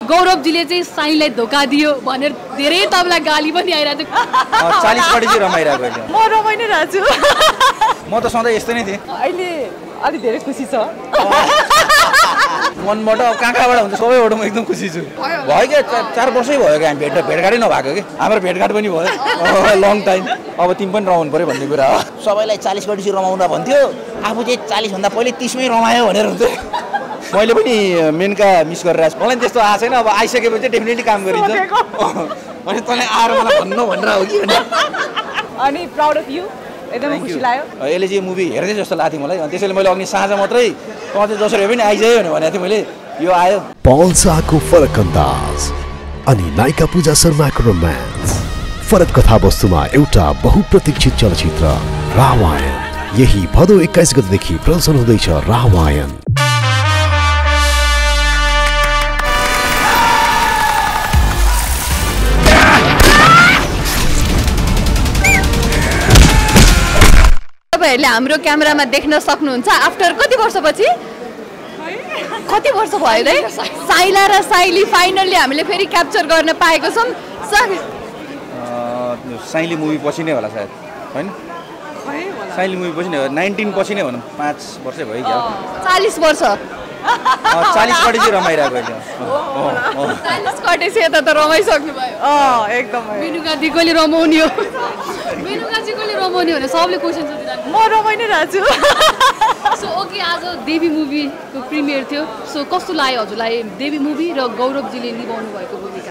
गौरवजीले चाहिँ साईलाई धोका दियो भनेर धेरै तपाईँलाई गाली पनि आइरहेको थियो 40 पटि चाहिँ रमाइरहेको अहिले म रमाइ नै रहेछु म त सधैँ यस्तै नै थिएँ अहिले अलि धेरै खुसी छ मनबाट कहाँबाट हुन्छ सबैबाट म एकदम खुसी छु भयो क्या 4 वर्षै भयो क्या हामी भेटघाटै नभएको कि हाम्रो भेटघाट पनि भयो लङ टाइम अब तिमी पनि रमाउनु पऱ्यो भन्ने कुरा हो सबैलाई 40 पटि रमाउँदा भन्थ्यो आफू चाहिँ 40 भन्दा पहिले 30 मै रमायो भनेर हुन्थ्यो मैले पनि मेनका मिस गरिरहेको छु मलाई त्यस्तो आएको छैन अब आइसकेपछि चाहिँ डेफिनेटली काम गरिन्छ अनि तँलाई आएर मलाई भन्नु भनेर हो कि अनि प्राउड अफ यु एकदमै खुसी लाग्यो यसले चाहिँ मुभी हेर्दै जस्तो लाग्थ्यो मलाई अनि त्यसैले मैले अघि साँझ मात्रै तँ चाहिँ जसरी पनि आइजायो भनेको थिएँ मैले यो आयो पल शाहको फरक अन्दाज अनि नायिका पूजा शर्माको रोमान्स फरक कथावस्तुमा एउटा बहुप्रतीक्षित चलचित्र रामायण यही भदौ 21 गतेदेखि प्रदर्शन हुँदैछ रामायण तपाईँहरूले हाम्रो क्यामेरामा देख्न सक्नुहुन्छ आफ्टर कति वर्षपछि कति वर्ष भयो है साइला र साइली फाइनल्ली हामीले फेरि क्याप्चर गर्न पाएको छौँ साइली मुभी पछि नै होला सायद होइन साइली मुभी पछि नै हो 19 पछि नै भनौँ 5 वर्षै भयो क्या 40 वर्ष 40 पटि चाहिँ रमाइरहेको अहिले 40 कटेपछि यता त रमाइसक्नु भयो एकदमै मेनुकाजीकोले रमाउने हो मेनुकाजीकोले रमाउने भने सबले क्वेसन सोधिरहेको म रमाइ नै रहेछु सो ओके आज देवी मुभीको प्रिमियर थियो सो कस्तो लाग्यो हजुरलाई देवी मुभी र गौरवजीले निभाउनु भएको भूमिका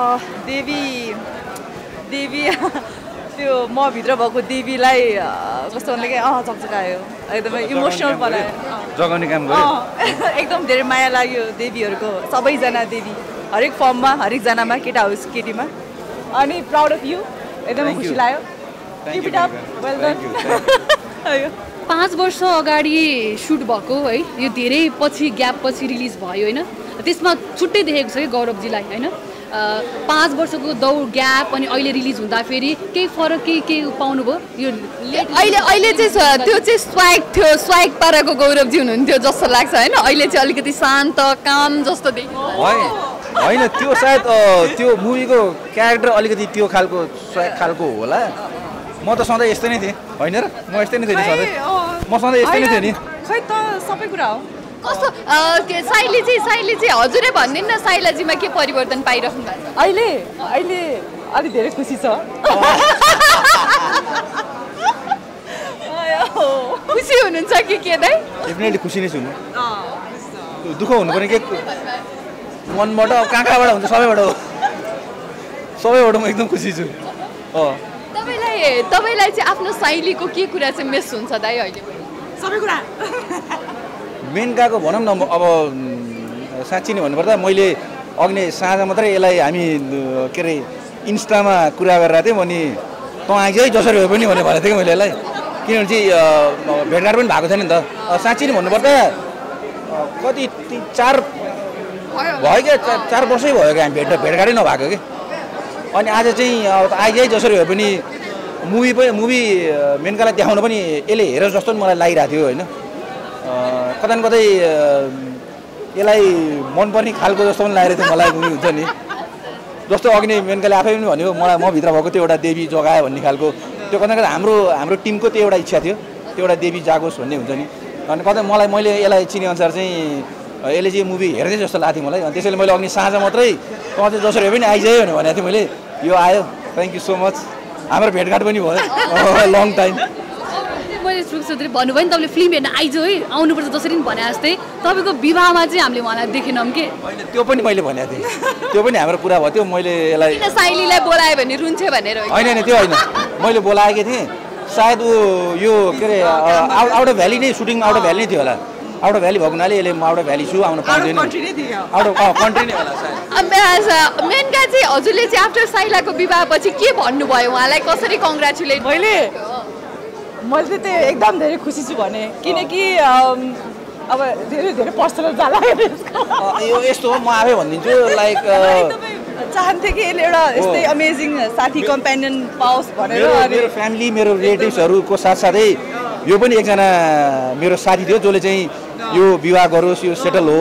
देवी त्यो म भित्र भएको देवीलाई कस्तो भन्दा कि चकचकायो एकदमै इमोसनल बनायो जगाउने काम गर्यो एकदम धेरै माया लाग्यो देवीहरूको सबैजना देवी हरेक फर्ममा हरेकजनामा केटा होस् केटीमा अनि प्राउड अफ यु एकदमै खुसी लाग्यो keep it up well done 5 वर्ष अगाडि सुट भएको है यो धेरै पछि ग्याप पछि रिलिज भयो होइन त्यसमा छुट्टै देखेको छ कि गौरवजीलाई होइन 5 वर्षको दौड ग्याप अनि अहिले रिलिज हुँदा फेरि केही फरक केही पाउनुभयो यो अहिले चाहिँ त्यो चाहिँ स्वाग थियो स्वाग पाराको गौरवजी हुनुहुन्थ्यो जस्तो लाग्छ होइन अहिले चाहिँ अलिकति शान्त काम जस्तो देखिन्छ होइन त्यो सायद त्यो मुभीको क्यारेक्टर अलिकति त्यो खालको स्वाग खालको होला म त सधैँ यस्तै नै थिएँ होइन र म यस्तै नै थिएँ सधैँ म सधैँ यस्तै नै थिएँ नि खै त सबै कुरा हो कस्तो साइली चाहिँ हजुरै भनिदिनु न साइलाजीमा के परिवर्तन पाइराख्नु भएको छ अहिले अलि धेरै खुसी छ खुसी हुनुहुन्छ के दाइ डेफिनेटली खुसी नै छु म दुःख हुनु पर्ने के मनबाट कहाँबाट हुन्छ सबैबाट म एकदम खुसी छु तपाईलाई चाहिँ आफ्नो साइलीको के कुरा चाहिँ मिस हुन्छ दाइ अहिले सबै कुरा मेनकाको भनौँ न अब साँच्ची नै भन्नुपर्दा मैले अघि साँझ मात्रै यसलाई हामी के अरे इन्स्टामा कुरा गरेर थियौँ अनि तँ आइज है जसरी भए पनि भनेको थिएँ कि मैले यसलाई किनभने चाहिँ भेटघाट पनि भएको छैन नि त साँच्ची नै भन्नुपर्दा कति 4 भयो क्या 4 वर्षै भयो क्या हामी भेटघाटै नभएको कि अनि आज चाहिँ आइज है जसरी भए पनि मुभी मेनकालाई देखाउन पनि यसले हेरोस् जस्तो पनि मलाई लागिरहेको थियो होइन कतै यसलाई मनपर्ने खालको जस्तो पनि लागिरहेको थियो मलाई मुभी हुन्छ नि जस्तो अघि नै मेनकाले आफै पनि भन्यो मलाई म भित्र भएको त्यो एउटा देवी जगायो भन्ने खालको त्यो कतै हाम्रो टिमको त्यो एउटा इच्छा थियो त्यो एउटा देवी जागोस् भन्ने हुन्छ नि अनि कतै मैले यसलाई चिनेअनुसार चाहिँ यसले चाहिँ मुभी हेर्दै जस्तो लाग्थ्यो मलाई अनि त्यसैले मैले अघि साँझ मात्रै तँ चाहिँ जसरी पनि आइजायो भनेको थिएँ मैले यो आयो थ्याङ्क यू सो मच हाम्रो भेटघाट पनि भयो लङ टाइम मैले सुक्सोदरी भन्नुभयो नि तपाईँले फिल्म हेर्न आइज है आउनुपर्छ जसरी पनि भने जस्तै तपाईँको विवाहमा चाहिँ हामीले उहाँलाई देखेनौँ कि होइन त्यो पनि मैले भनेको थिएँ त्यो पनि हाम्रो कुरा भयो त्यो मैले यसलाई साइलीलाई बोलायो भने रुन्थ्यो भनेर होइन त्यो होइन मैले बोलाएकै थिएँ सायद ऊ यो के अरे आउट अफ भ्याली नै सुटिङ आउट अफ भ्याली नै थियो होला आउट अफ भ्याली भएको हुनाले यसले म आउट अफ भ्याली छु आउनु पाउँदैन आउट अफ कन्ट्री नै होला सायद मेनका चाहिँ हजुरले चाहिँ आफ्टर साइलाको विवाहपछि के भन्नुभयो उहाँलाई कसरी कङ्ग्रेचुलेट मैले त्यो एकदम धेरै खुसी छु भने किनकि अब धेरै पर्सनल जाला यो यस्तो हो म आफै भनिदिन्छु लाइक चाहन्थेँ कि यसले एउटा यस्तै अमेजिङ साथी कम्पेनियन पाओस् भनेर मेरो फ्यामिली मेरो रिलेटिभ्सहरूको साथसाथै यो पनि एकजना मेरो साथी थियो जसले चाहिँ यो विवाह गरोस् यो सेटल होस्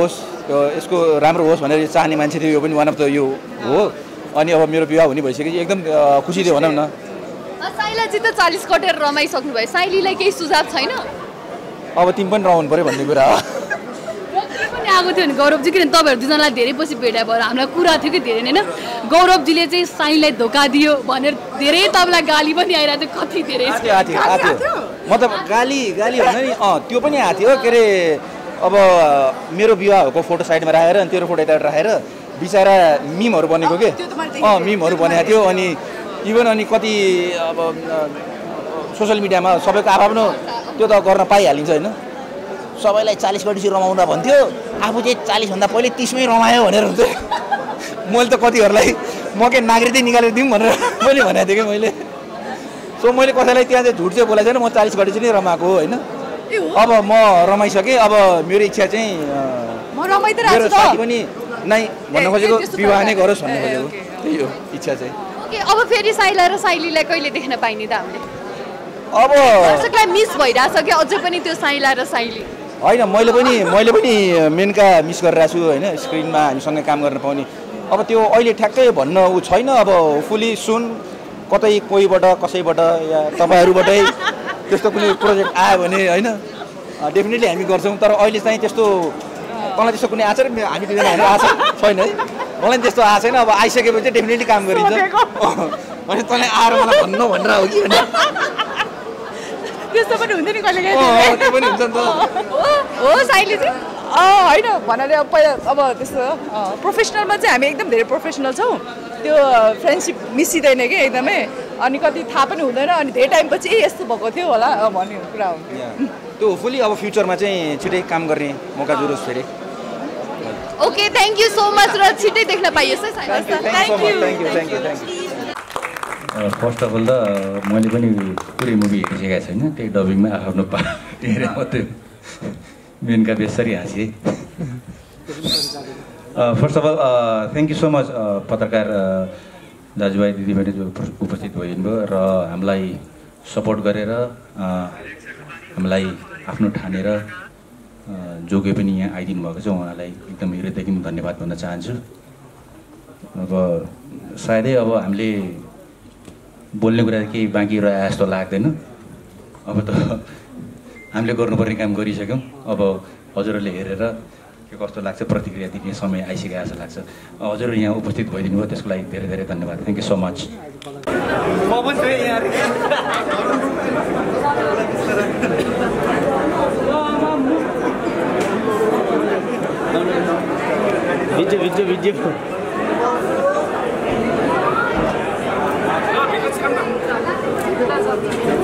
यसको राम्रो होस् भनेर चाहने मान्छे थियो, यो पनि वान अफ द यो हो। अनि अब मेरो विवाह हुने भइसकेपछि एकदम खुसी थियो भनौँ न। साइलाजी त 40 कटेर रमाइसक्नु भयो, साइलीलाई केही सुझाव छैन? अब तिमी पनि रमाउनु पऱ्यो भन्ने कुरा हो। पनि आएको थियो नि गौरवजी, किनभने तपाईँहरू दुईजनालाई धेरै पछि भेटा भएर हामीलाई कुरा थियो कि धेरै होइन, गौरवजीले चाहिँ साइलाई धोका दियो भनेर धेरै तपाईँलाई गाली पनि आइरहेको थियो, कति धेरै आएको मतलब गाली भन्दा नि त्यो पनि आएको थियो। के अरे अब मेरो विवाहको फोटो साइडमा राखेर अनि तेरो फोटो यताबाट राखेर बिचरा मिमहरू बनेको के मिमहरू बनेको थियो। अनि इभन अनि कति अब सोसियल मिडियामा सबैको आफ्नो त्यो त गर्न पाइहालिन्छ होइन। सबैलाई 40 गतिसी रमाउन भन्थ्यो, आफू चाहिँ 40 भन्दा पहिले 30मै रमायो भनेर हुन्थ्यो। मैले त कतिहरूलाई म के नागरिकता निकालेर दिउँ भनेर मैले भनेको थिएँ कि मैले। सो मैले कसैलाई त्यहाँ चाहिँ झुट चाहिँ बोलाएको छैन, म 40 गतिसी नै रमाएको हो होइन। अब म रमाइसकेँ, अब मेरो इच्छा चाहिँ मेरो साथी पनि नै भन्न खोजेको विवाह नै गरोस् भन्ने खोजेको, त्यही हो इच्छा चाहिँ। ओके, अब फेरि साइला र साइलीलाई कहिले देख्न पाइने त हामीले? अब दर्शकलाई मिस भइरहेछ कि अझै पनि त्यो साइला र साइली? होइन, मैले पनि मेनका मिस गरिरहेको छु होइन, स्क्रिनमा हामीसँग काम गर्न पाउने। अब त्यो अहिले ठ्याक्कै भन्न ऊ छैन। अब फुली सुन कतै कोहीबाट कसैबाट या तपाईँहरूबाटै त्यस्तो कुनै प्रोजेक्ट आयो भने होइन डेफिनेटली हामी गर्छौँ। तर अहिले चाहिँ त्यस्तो मलाई त्यस्तो कुनै आएको छैन, हामी दुईजना होइन आएको छैन है, मलाई त्यस्तो आएको छैन। अब आइसकेपछि चाहिँ डेफिनेटली काम गरिन्छ। अनि तँलाई आएर मलाई भन्नु भनेर हो कि त्यस्तो पनि हुन्छ नि कहिले त्यो पनि हुन्छ नि त हो साइली चाहिँ होइन भन्नाले अब पहिला अब त्यस्तो प्रोफेसनलमा चाहिँ हामी एकदम धेरै प्रोफेसनल छौँ। त्यो फ्रेन्डसिप मिसिँदैन कि एकदमै, अनि कति थाहा पनि हुँदैन, अनि धेरै टाइमपछि यस्तो भएको थियो होला भन्ने कुरा हुन्छ। त्यो होपफुली अब फ्युचरमा चाहिँ छिटै काम गर्ने मौका जुरोस् फेरि। Okay, thank you so much र छिटै देख्न पाइयोस् है Saila. Thank you. First of all त मैले पनि पुरै मुभी हेरिसकेको छैन, त्यही डबिङमा आफ्नो पार्ट हेरेर मात्रै मेनका बेसरी हाँसेँ। First of all thank you so much पत्रकार दाजुभाइ दिदीबहिनी जो उपस्थित भइदिनुभयो र हामीलाई सपोर्ट गरेर हामीलाई आफ्नो ठानेर जोगे पनि यहाँ आइदिनु भएको छ, उहाँलाई एकदम हृदयदेखि धन्यवाद भन्न चाहन्छु। अब सायदै अब हामीले बोल्ने कुरा केही बाँकी रहे जस्तो लाग्दैन। अब त हामीले गर्नुपर्ने काम गरिसक्यौँ। अब हजुरहरूले हेरेर के कस्तो लाग्छ प्रतिक्रिया दिने समय आइसकेको जस्तो लाग्छ। हजुर यहाँ उपस्थित भइदिनु भयो त्यसको लागि धेरै धेरै धन्यवाद। Thank you so much. Video